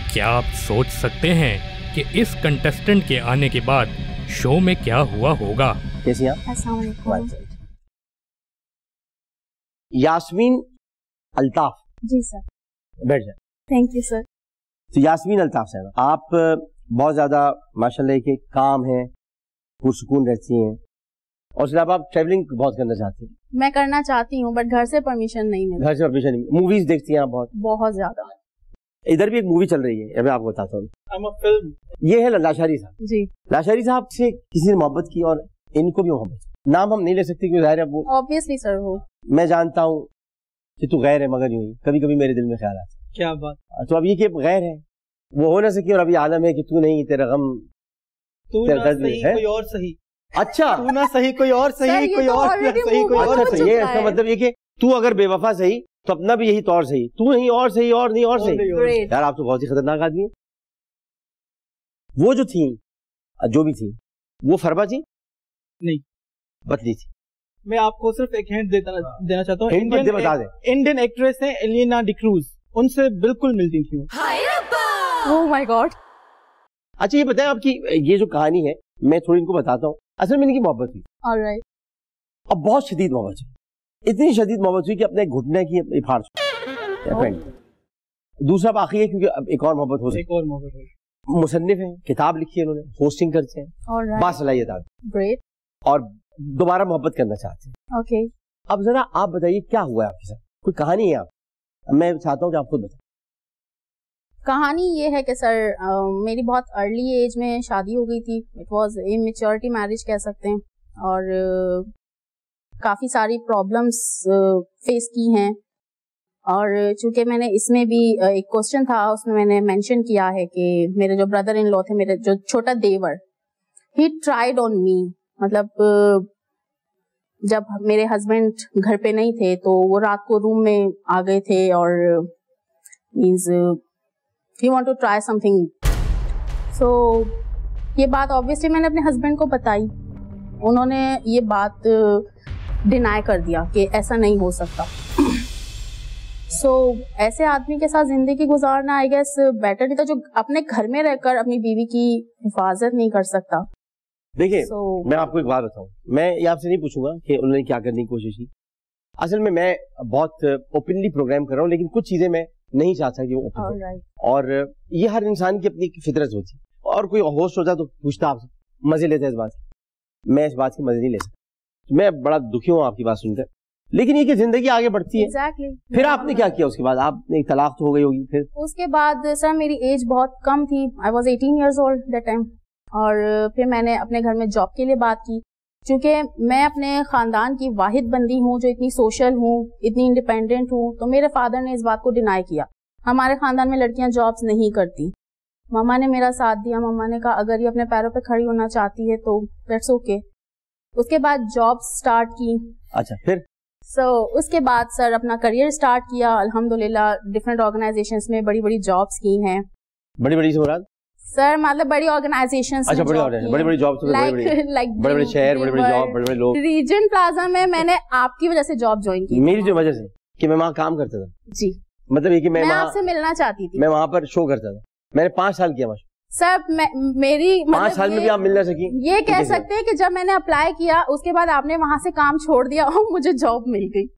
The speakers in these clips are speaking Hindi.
क्या आप सोच सकते हैं कि इस कंटेस्टेंट के आने के बाद शो में क्या हुआ होगा? कैसी आप? अस्सलाम वालेकुम। यास्मीन अल्ताफ। जी सर। बैठ जाए। Thank you sir. तो यास्मीन अल्ताफ साहब, आप बहुत ज्यादा माशाल्लाह के काम हैं, पुरसुकून रहती हैं, और उसके अलावा आप ट्रैवलिंग बहुत करना चाहती हैं। मैं करना चाहती हूँ बट घर से परमिशन नहीं मिलती। घर से परमिशन नहीं। मूवीज देखती हैं आप? बहुत ज्यादा। इधर भी एक मूवी चल रही है, मैं आपको बताता हूँ। फिल्म ये है लाशारी साहब। जी। लाशारी साहब से किसी ने मोहब्बत की और इनको भी मोहब्बत। नाम हम नहीं ले सकते क्योंकि जाहिर है वो ऑब्वियसली सर हो। मैं जानता हूँ कि तू गैर है, मगर यूं ही कभी कभी मेरे दिल में ख्याल आता है। क्या बात। तो अब ये कि गैर है, वो हो ना सके, और अभी आलम है कि तू नहीं, तेरा गम, तू तेरा ना दर्द सही है। कोई और सही। अच्छा, तू ना सही कोई और सर, सही, ये कोई तो और ना already सही कोई move और on अच्छा, हो ये चुका इसका है। मतलब ये कि तू अगर बेवफा सही तो अपना भी यही तौर सही, तू नहीं और सही, और नहीं और सही। Great। यार आप तो बहुत ही खतरनाक आदमी है। वो जो थी, जो भी थी, वो फरबा थी नहीं, बदली थी। मैं आपको सिर्फ एक हिंट देना चाहता हूँ। हिंट मत बता दे। इंडियन एक्ट्रेस है एलिना डिक्रूज, उनसे बिल्कुल मिलती थी। Oh my God. अच्छा ये बताएं, आपकी ये जो कहानी है मैं थोड़ी इनको बताता हूँ। असल में इनकी मोहब्बत हुई, ऑलराइट। और बहुत शदीद मोहब्बत हुई, इतनी शदीद मोहब्बत हुई कि अपने घुटने की फाड़ छोड़ी। दूसरा बाकी है क्योंकि अब एक और मोहब्बत हो सकती एक और मोहब्बत है। है। मुसन्निफ है, किताब लिखी है उन्होंने, होस्टिंग करते हैं, ऑलराइट। बासलाहियत आदमी, ग्रेट। और दोबारा मोहब्बत करना चाहते हैं। ओके। अब जरा आप बताइए क्या हुआ है आपके साथ, कोई कहानी है आप? मैं चाहता हूँ कि आप खुद बताएं। कहानी ये है कि सर मेरी बहुत अर्ली एज में शादी हो गई थी। इट वाज इमेच्योरिटी मैरिज कह सकते हैं, और काफ़ी सारी प्रॉब्लम्स फेस की हैं। और चूंकि मैंने इसमें भी एक क्वेश्चन था, उसमें मैंने मेंशन किया है कि मेरे जो ब्रदर इन लॉ थे, मेरे जो छोटा देवर, ही ट्राइड ऑन मी। मतलब जब मेरे हस्बैंड घर पे नहीं थे तो वो रात को रूम में आ गए थे और means he want to try something. So ये बात ऑब्वियसली मैंने अपने हस्बैंड को बताई। उन्होंने ये बात डिनाई कर दिया कि ऐसा नहीं हो सकता। सो ऐसे आदमी के साथ जिंदगी गुजारना आई गेस बेटर नहीं था, जो अपने घर में रहकर अपनी बीवी की हिफाजत नहीं कर सकता। देखिए मैं आपको एक बात बताऊं, मैं ये आपसे नहीं पूछूंगा कि उन्होंने क्या करने की कोशिश की। असल में मैं बहुत ओपनली प्रोग्राम कर रहा हूँ, लेकिन कुछ चीजें मैं नहीं चाहता कि वो ओपन हो। और ये हर इंसान की अपनी फितरत होती है, और कोई होस्ट होता तो पूछता आपसे, मजे लेते हैं इस बात की। मैं इस बात के मजे नहीं ले सकता। मैं बड़ा दुखी हूँ आपकी बात सुनकर, लेकिन ये कि जिंदगी आगे बढ़ती है। Exactly। फिर आपने क्या किया उसके बाद? आपने तलाक तो हो गई होगी फिर? उसके बाद सर मेरी एज बहुत कम थी, I was 18 years old that time. और फिर मैंने अपने घर में जॉब के लिए बात की। चूंकि मैं अपने खानदान की वाहिद बंदी हूँ जो इतनी सोशल हूँ, इतनी इंडिपेंडेंट हूँ, तो मेरे फादर ने इस बात को डिनाई किया। हमारे खानदान में लड़कियां जॉब्स नहीं करती। मामा ने मेरा साथ दिया। मामा ने कहा अगर ये अपने पैरों पे खड़ी होना चाहती है तो दैट्स ओके। उसके बाद जॉब स्टार्ट की। अच्छा, फिर? उसके बाद सर अपना करियर स्टार्ट किया। अल्हम्दुलिल्लाह डिफरेंट ऑर्गेनाइजेशंस में बड़ी बड़ी जॉब्स की हैं। बड़ी बड़ी से मुराद? सर मतलब बड़ी ऑर्गेनाइजेशंस। अच्छा, बड़ी बड़ी जॉब, लाइक बड़े बड़े शहर, बड़े बड़े जॉब, बड़े बड़े लोग। रीजन प्लाजा में मैंने आपकी वजह से जॉब ज्वाइन की। मेरी जो वजह से कि मैं वहाँ काम करता था। जी। मतलब ये कि मैं आपसे मिलना चाहती थी। मैं वहाँ पर शो करता था। मैंने 5 साल किया वहाँ। सर मेरी 5 साल में भी आप मिल ना सकी? ये कह सकते हैं कि जब मैंने अप्लाई किया उसके बाद आपने वहाँ से काम छोड़ दिया और मुझे जॉब मिल गई।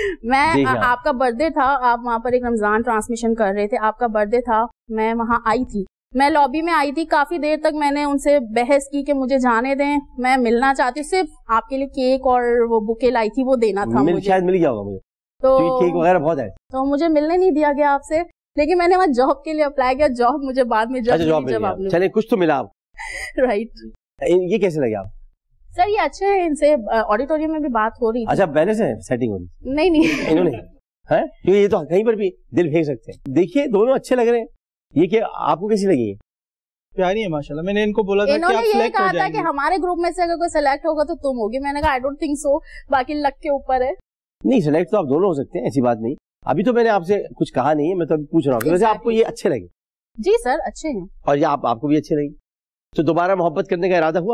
मैं आपका बर्थडे था, आप वहाँ पर एक रमजान ट्रांसमिशन कर रहे थे, आपका बर्थडे था, मैं वहाँ आई थी, मैं लॉबी में आई थी। काफी देर तक मैंने उनसे बहस की कि मुझे जाने दें, मैं मिलना चाहती हूँ। सिर्फ आपके लिए केक और वो बुके लाई थी, वो देना था मुझे। शायद मिल गया होगा मुझे, तो केक वगैरह बहुत है, तो मुझे मिलने नहीं दिया गया आपसे। लेकिन मैंने वहाँ जॉब के लिए अप्लाई किया। जॉब मुझे बाद में जब चलिए कुछ तो मिला आप। राइट। ये कैसे लगे आप? सर ये अच्छे हैं, इनसे ऑडिटोरियम में भी बात हो रही थी। अच्छा, पहले से सेटिंग हो रही? नहीं इन्होंने है, क्योंकि ये तो कहीं पर भी दिल फेंक सकते हैं। देखिए दोनों अच्छे लग रहे हैं। ये क्या आपको कैसी लगी है? प्यारी है माशाल्लाह। मैंने इनको बोला था कि आप ये कहा था कि हमारे ग्रुप में से अगर कोई सेलेक्ट होगा तो तुम होगी। मैंने कहा आई डोंट थिंक सो, बाकी लक के ऊपर है। नहीं, सेलेक्ट तो आप दोनों हो सकते हैं, ऐसी बात नहीं। अभी तो मैंने आपसे कुछ कहा नहीं है, मैं तो अभी पूछ रहा हूँ। वैसे आपको ये अच्छे लगे? जी सर अच्छे हैं। और ये आपको भी अच्छे लगे, तो दोबारा मोहब्बत करने का इरादा हुआ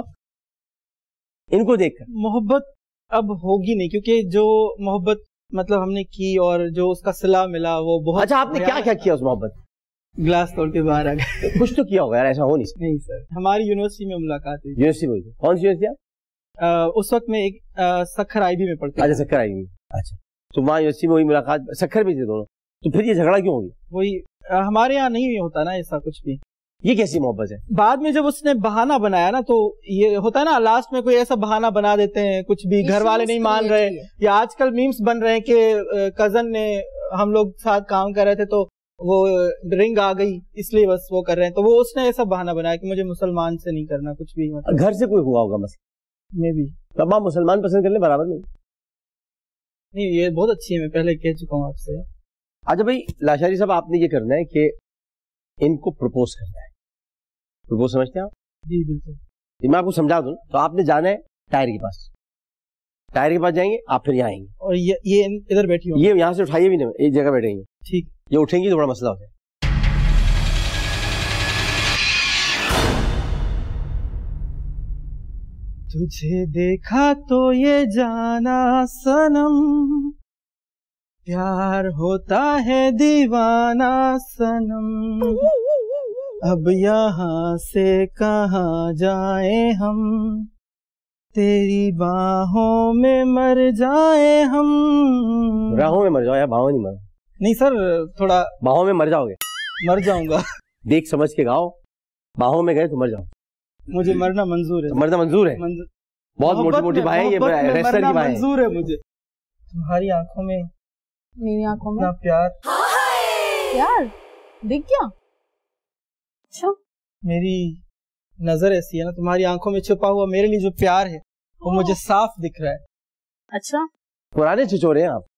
इनको देखकर? मोहब्बत अब होगी नहीं, क्योंकि जो मोहब्बत मतलब हमने की और जो उसका सिला मिला वो बहुत। अच्छा, आपने क्या क्या किया उस मोहब्बत? ग्लास तोड़ के बाहर आ गए। कुछ तो किया होगा यार, ऐसा हो नहीं सकता। नहीं सर, हमारी यूनिवर्सिटी में मुलाकात हुई। यूनिवर्सिटी में? कौन सी यूनिवर्सिटी? उस वक्त में एक सक्खर IB में पढ़ते। अच्छा, सक्खर IB में। अच्छा, तो वहाँ यूनिवर्सिटी में हुई मुलाकात, सक्खर में थे दोनों, तो फिर ये झगड़ा क्यों हो गया? वही हमारे यहाँ नहीं होता ना ऐसा कुछ भी। ये कैसी मोहब्बत है? बाद में जब उसने बहाना बनाया ना, तो ये होता है ना, लास्ट में कोई ऐसा बहाना बना देते हैं, कुछ भी घर वाले नहीं मान रहे, या आजकल मीम्स बन रहे हैं कि कजन ने, हम लोग साथ काम कर रहे थे तो वो रिंग आ गई इसलिए बस वो कर रहे हैं, तो वो उसने ऐसा बहाना बनाया कि मुझे मुसलमान से नहीं करना कुछ भी। मतलब घर से कोई हुआ होगा मसला मे भी, तब आप मुसलमान पसंद कर ले बराबर में। नहीं ये बहुत अच्छी है, मैं पहले कह चुका हूँ आपसे। अच्छा भाई लाशारी साहब, आपने ये करना है कि इनको प्रपोज करना है। प्रपोज समझते हैं आप? जी बिल्कुल। मैं आपको समझा दूं तो आपने जाना है टायर के पास, टायर के पास जाएंगे आप, फिर यहाँ आएंगे और ये इधर बैठी हो, ये यहाँ से उठाइए भी नहीं, एक जगह बैठेंगे। ठीक, ये उठेंगी तो बड़ा मसला हो जाए। तुझे देखा तो ये जाना सनम, प्यार होता है दीवाना सनम, अब यहाँ से कहाँ जाए हम, तेरी बाहों में मर जाए हम। राहों में मर जाओ या बाहों नहीं मर? नहीं सर, थोड़ा बाहों में मर जाओगे? मर जाऊंगा। देख समझ के गाओ, बाहों में गए तो मर जाओ। मुझे मरना मंजूर है। तो मरना मंजूर है? बहुत मोटी मोटी बाहें, ये रेसलर की बाहें। मंजूर है मुझे। तुम्हारी आंखों में, मेरी आंखों में प्यार, प्यार दिख गया। अच्छा, मेरी नजर ऐसी है ना, तुम्हारी आंखों में छुपा हुआ मेरे लिए जो प्यार है वो मुझे साफ दिख रहा है। अच्छा, पुराने छिछोरे हैं आप।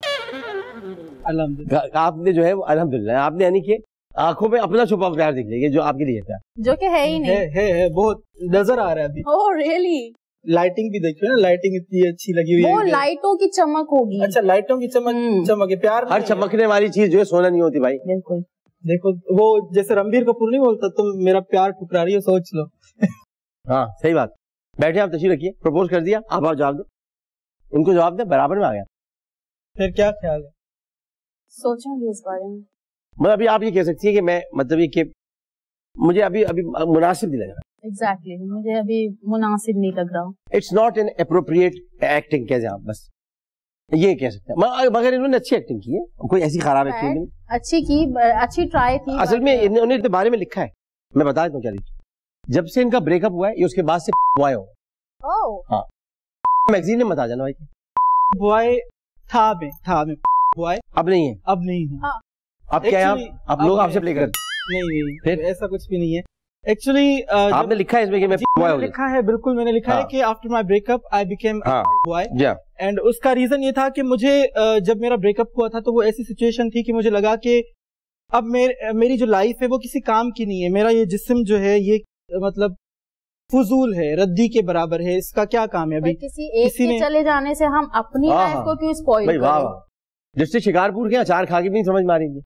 अल्हम्दुलिल्लाह। आपने जो है वो अल्हम्दुलिल्लाह, आपने यानी कि आंखों में अपना छुपा प्यार दिख लेगा जो आपके लिए प्यार, जो कि है ही नहीं। है बहुत नजर आ रहा है अभी। Oh really? लाइटिंग भी देखियो ना, लाइटिंग इतनी अच्छी लगी हुई है। वो लाइटों की चमक होगी। अच्छा, लाइटों की चमक है। प्यार हर चमकने वाली चीज जो है सोना नहीं होती भाई। बिल्कुल। देखो वो जैसे रणबीर कपूर नहीं बोलता, तुम मेरा प्यार ठुकरा रही हो, सोच लो। हाँ सही बात। बैठे आप, तशरीफ रखिए। प्रपोज कर दिया, आप जवाब दो, उनको जवाब दे, बराबर में आ गया। फिर क्या ख्याल है? सोचूंगी इस बारे में। मतलब अभी आप ये कह सकती है कि मैं, मतलब ये कि मुझे अभी मुनासिब नहीं लग रहा। एग्जैक्टली, मुझे अभी मुनासिब नहीं लग रहा। It's not an appropriate acting, कैसे आप बस ये कह सकते हैं। मगर इन्होंने अच्छी एक्टिंग की है, कोई ऐसी खराब एक्टिंग नहीं। अच्छी ट्राई थी। असल में इन्होंने इनके बारे में लिखा है, मैं बता देता हूँ क्या लिखा। जब से इनका ब्रेकअप हुआ है, ये उसके बाद से बॉय हो। हाँ, मैगजीन में मत आ जाना भाई। बॉय था मैं बॉय, अब नहीं है। अब नहीं है। अब क्या है? आप लोग आपसे प्ले कर? नहीं, फिर ऐसा कुछ भी नहीं है। एक्चुअली आपने लिखा है इसमें कि मैं बॉय हो गया? लिखा है, बिल्कुल मैंने लिखा है कि after my breakup I became boy. And उसका रीजन ये था कि मुझे जब मेरा ब्रेकअप हुआ था तो वो ऐसी सिचुएशन थी कि मुझे लगा कि अब मेरी जो लाइफ है वो किसी काम की नहीं है। मेरा ये जिस्म जो है ये मतलब फजूल है, रद्दी के बराबर है, इसका क्या काम है अभी। किसी एक के चले जाने से हम अपनी लाइफ को क्यों स्पॉइल करें? जिससे शिकारपुर के अचार खा के भी नहीं समझ में आ रही।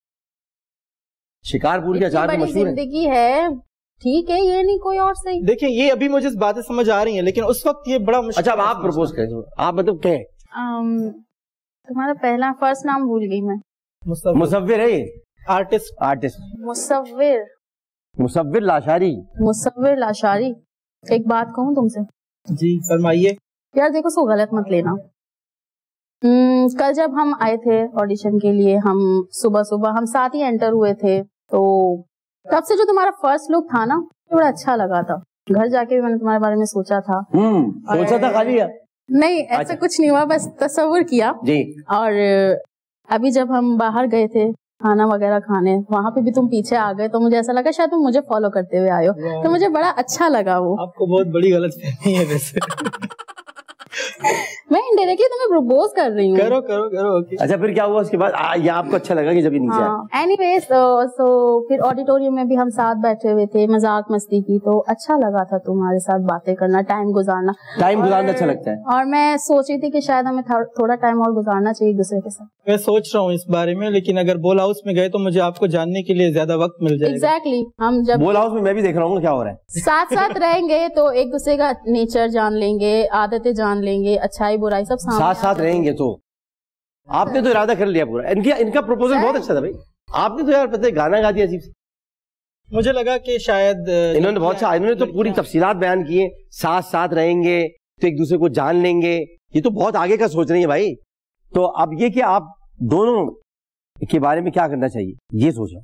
शिकारपुर के अचार मशहूर जिंदगी है, ठीक है, ये नहीं कोई और सही। देखिए ये अभी मुझे बातें समझ आ रही हैं, लेकिन उस वक्त ये बड़ा मुश्किल। अच्छा, अब आप प्रपोज करें, आप मतलब क्या है? तुम्हारा पहला फर्स्ट नाम भूल गई मैं। मुसव्विर है ये? आर्टिस्ट मुसव्विर लाशारी। एक बात कहूँ तुमसे? जी फरमाइए। यार देखो, सो गलत मत लेना। कल जब हम आए थे ऑडिशन के लिए, हम सुबह हम साथ ही एंटर हुए थे, तो तब से जो तुम्हारा फर्स्ट लुक था ना, बड़ा अच्छा लगा था। घर जाके भी मैंने तुम्हारे बारे में सोचा था। सोचा था खाली या? नहीं, ऐसा कुछ नहीं हुआ, बस तस्वीर किया जी। और अभी जब हम बाहर गए थे खाना वगैरह खाने, वहाँ पे भी तुम पीछे आ गए, तो मुझे ऐसा लगा शायद तुम मुझे फॉलो करते हुए आए हो, तो मुझे बड़ा अच्छा लगा वो। आपको बहुत बड़ी गलतफहमी है वैसे। मैं इंडायरेक्टली तुम्हें प्रपोज कर रही हूँ। करो ओके। अच्छा, फिर क्या हुआ उसके बाद? ये आपको अच्छा लगा कि जब ये नीचे आया? एनीवेज, सो फिर ऑडिटोरियम में भी हम साथ बैठे हुए थे, मजाक मस्ती की, तो अच्छा लगा था तुम्हारे साथ बातें करना, टाइम गुजारना अच्छा लगता है। और मैं सोच रही थी कि शायद हमें थोड़ा टाइम और गुजारना चाहिए एक दूसरे के साथ। मैं सोच रहा हूँ इस बारे में, लेकिन अगर बोल हाउस में गए तो मुझे आपको जानने के लिए ज्यादा वक्त मिल जाएगा। एग्जैक्टली, हम जब बोल हाउस में मैं भी देख रहा हूँ क्या हो रहा है। साथ रहेंगे तो एक दूसरे का नेचर जान लेंगे, आदतें जान लेंगे, अच्छाई बुराई सब साथ रहेंगे। तो आपने तो इरादा कर लिया पूरा। इनका प्रपोजल बहुत अच्छा था भाई। आपने तो यार पता है गाना गा दिया अजीब से। मुझे लगा कि शायद इन्होंने बहुत अच्छा, इन्होंने तो पूरी तफसीलात बयान की है, साथ साथ रहेंगे तो एक दूसरे को जान लेंगे, ये तो बहुत आगे का सोच रही है भाई। तो अब ये कि आप दोनों के बारे में क्या करना चाहिए, ये सोचो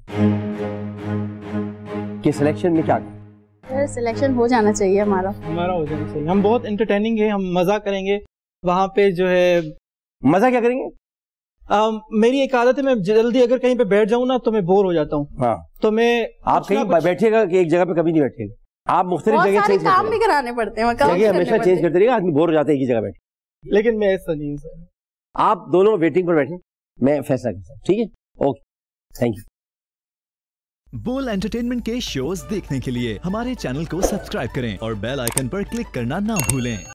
कि सिलेक्शन में क्या करें। सिलेक्शन हो जाना चाहिए हमारा हो जाना चाहिए। हम बहुत एंटरटेनिंग है, हम मजा करेंगे वहाँ पे जो है। मजा क्या करेंगे? मेरी एक आदत है, मैं जल्दी अगर कहीं पे बैठ जाऊँ ना तो मैं बोर हो जाता हूँ। हाँ। तो मैं आप कहीं बैठिएगा कि एक जगह पे कभी नहीं बैठेगा, आप मुख्तलिफ जगह चेंज काम भी कराने पड़ते हैं, जगह हमेशा चेंज करते रहिएगा, आदमी बोर हो जाता है एक ही जगह बैठे। लेकिन मैं ऐसा नहीं हूँ सर। आप दोनों वेटिंग पर बैठे, मैं फैसला करता हूँ, ठीक है? Okay, thank you. Bol entertainment के शोज देखने के लिए हमारे चैनल को सब्सक्राइब करें और बेल आइकन पर क्लिक करना ना भूलें।